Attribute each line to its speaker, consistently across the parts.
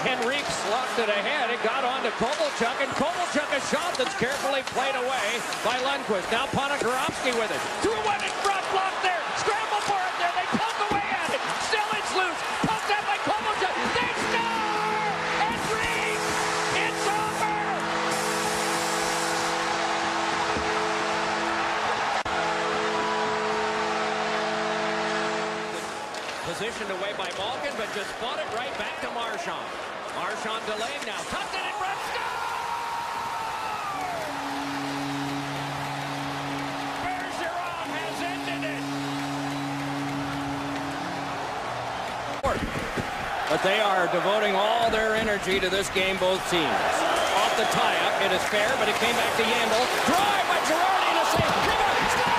Speaker 1: Emrick sloughed it ahead. It got on to Kovalchuk, and Kovalchuk a shot that's carefully played away by Lundqvist. Now Ponikarovsky with it. Threw one in front, blocked there. Scramble for it there. They poke away at it. Still it's loose. Poked out by Kovalchuk. They score! Emrick! It's over! Positioned away by Malkin, but just fought it right back to Marchand. Marchand delaying now. Tucked it in front. Score! Bergeron has ended it. But they are devoting all their energy to this game, both teams. Off the tie-up, it is fair, but it came back to Yandel. Drive by Girardi and a save. Rebound. Score!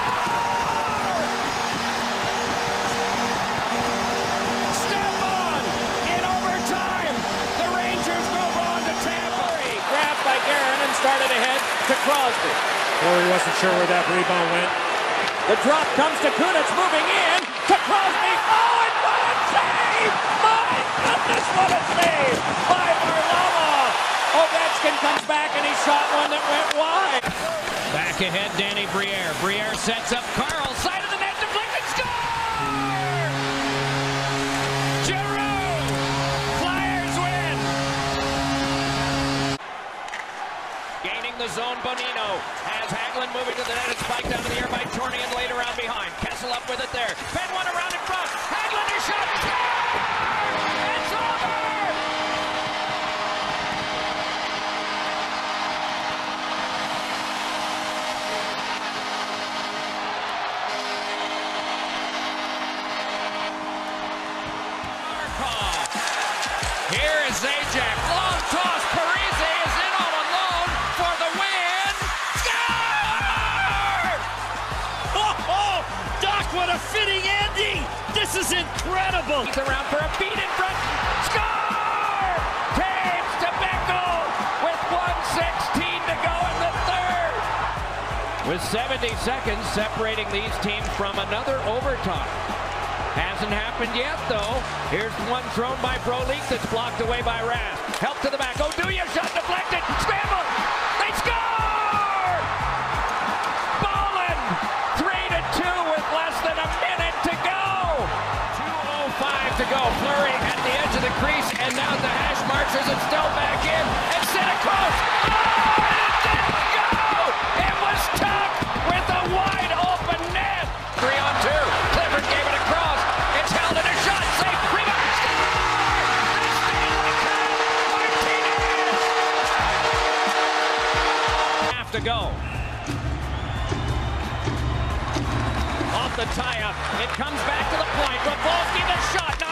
Speaker 1: Started ahead to Crosby.
Speaker 2: He wasn't sure where that rebound went.
Speaker 1: The drop comes to Kunitz, moving in to Crosby. Oh, and what a save! My goodness, what a save by Varlamov. Ovechkin comes back and he shot one that went wide. Back ahead, Danny Briere. Briere sets up Carl. Side of the net, deflected, score! Giroux! Flyers win! Gaining the zone, Bonino has Hagelin moving to the net. It's spiked down to the air by Chorney and laid around behind. Kessel up with it there. Fed one around in front. Hagelin is shot. It's over! Markov. Here is Zajac. Long toss. Parise is in all alone for the win. Score!
Speaker 3: Oh, Doc, what a fitting ending! This is incredible!
Speaker 1: He's around for a beat in front. Score! Taves to Beckel with 1:16 to go in the third. With 70 seconds separating these teams from another overtime. Hasn't happened yet, though. Here's one thrown by Brolik that's blocked away by Rask. Help to the back. Oduya shot deflected. Scramble. They score! Bolin 3-2 with less than a minute to go. 2:05 to go. Fleury at the edge of the crease, and now the hash marks as it's still back in and sent across. Oh, and it didn't go! It was tucked with a wide open net. 3-on-2. Clifford gave it across. It's held in a shot. Safe. Rebound. Score! The Stanley Cup! Martinez! Half to go. Off the tie-up. It comes back to the point. Ravolsky the shot.